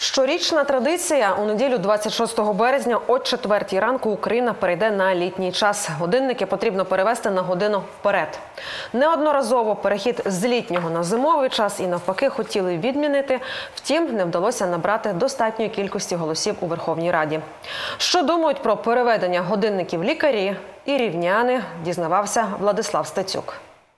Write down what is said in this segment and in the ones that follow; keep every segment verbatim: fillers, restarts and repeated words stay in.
Щорічна традиція. У неділю двадцять шостого березня о четвертій ранку Україна перейде на літній час. Годинники потрібно перевести на годину вперед. Неодноразово перехід з літнього на зимовий час і навпаки хотіли відмінити. Втім, не вдалося набрати достатньої кількості голосів у Верховній Раді. Що думають про переведення годинників лікарі і рівняни, дізнавався Владислав Стецюк.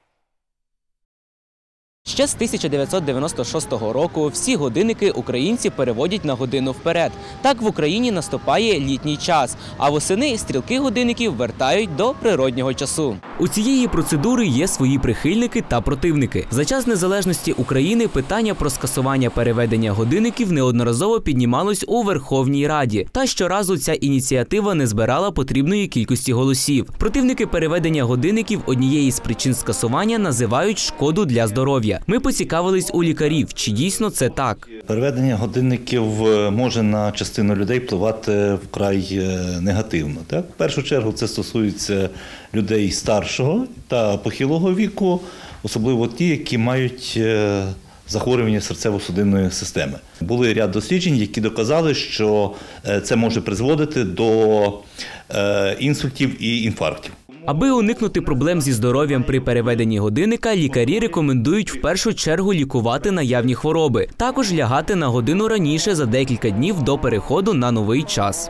Ще з тисяча дев'ятсот дев'яносто шостого року всі годинники українці переводять на годину вперед. Так в Україні наступає літній час, а восени стрілки годинників вертають до природнього часу. У цієї процедури є свої прихильники та противники. За час незалежності України питання про скасування переведення годинників неодноразово піднімалось у Верховній Раді. Та щоразу ця ініціатива не збирала потрібної кількості голосів. Противники переведення годинників однією з причин скасування називають шкоду для здоров'я. Ми поцікавились у лікарів, чи дійсно це так. Переведення годинників може на частину людей впливати вкрай негативно. Так? В першу чергу це стосується людей старшого та похилого віку, особливо ті, які мають захворювання серцево-судинної системи. Були ряд досліджень, які доказали, що це може призводити до інсультів і інфарктів. Аби уникнути проблем зі здоров'ям при переведенні годинника, лікарі рекомендують в першу чергу лікувати наявні хвороби. Також лягати на годину раніше за декілька днів до переходу на новий час.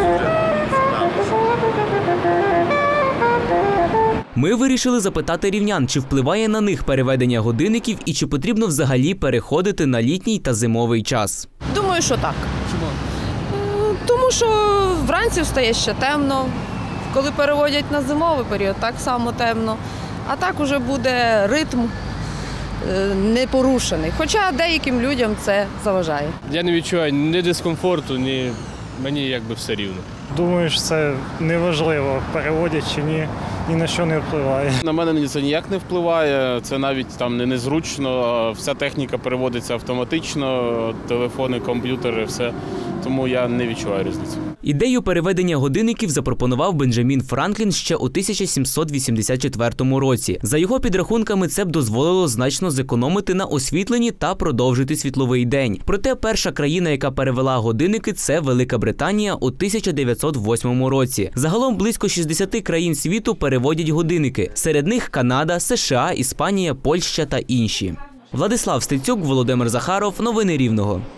Ми вирішили запитати рівнян, чи впливає на них переведення годинників і чи потрібно взагалі переходити на літній та зимовий час. Думаю, що так. Чому? Тому що вранці встає ще темно. Коли переводять на зимовий період, так само темно. А так уже буде ритм не порушений. Хоча деяким людям це заважає. Я не відчуваю ні дискомфорту, ні мені якби все рівно. Думаю, що це неважливо, переводять чи ні, ні на що не впливає. На мене це ніяк не впливає, це навіть там не незручно, вся техніка переводиться автоматично, телефони, комп'ютери, все. Тому я не відчуваю різниці. Ідею переведення годинників запропонував Бенджамін Франклін ще у тисяча сімсот вісімдесят четвертому році. За його підрахунками, це б дозволило значно зекономити на освітленні та продовжити світловий день. Проте перша країна, яка перевела годинники – це Велика Британія у тисяча дев'ятсот восьмому році. Загалом близько шістдесят країн світу переводять годинники. Серед них Канада, США, Іспанія, Польща та інші. Владислав Стецюк, Володимир Захаров. Новини Рівного.